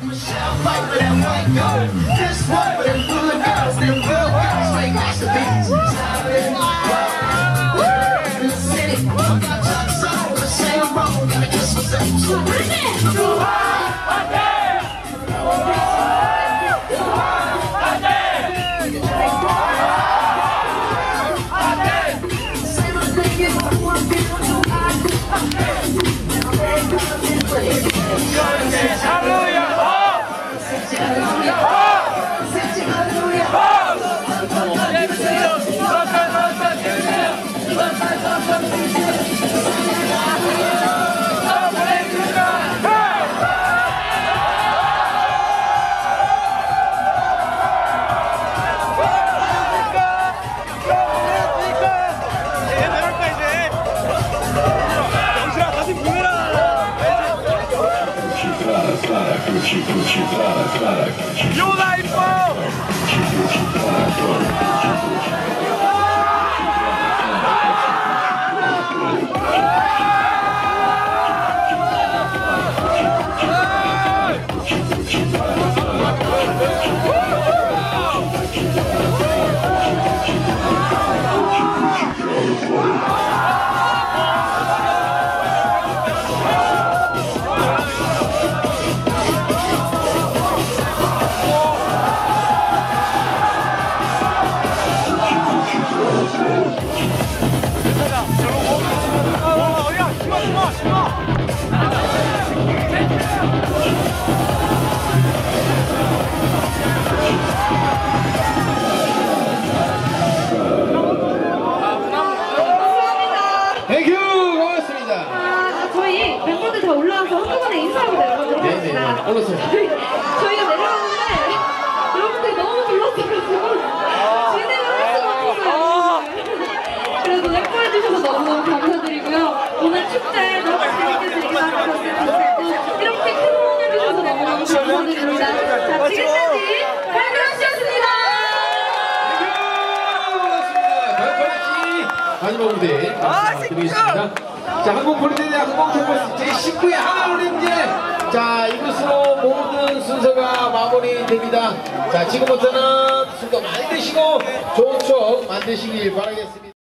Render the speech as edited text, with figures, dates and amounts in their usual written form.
저희가 내려왔는데 여러분들이 너무 불렀어가지고 진행을 할 수가 없었어요. 그래도 예뻐해주셔서 너무너무 감사드리고요. 오늘 축제 너무 재밌게 즐기다 주셨으면 이렇게 큰 호응 해주셔서 너무너무 감사드립니다. 자, 지금까지 걸크러쉬였습니다. 반갑습니다. 걸크러쉬 마지막 무대 드리겠습니다. 자, 한국폴리텍대 항공캠퍼스 제19회 하늘올림제. 자, 이것으로 모든 순서가 마무리됩니다. 자, 지금부터는 술도 많이 드시고 좋은 추억 만드시길 바라겠습니다.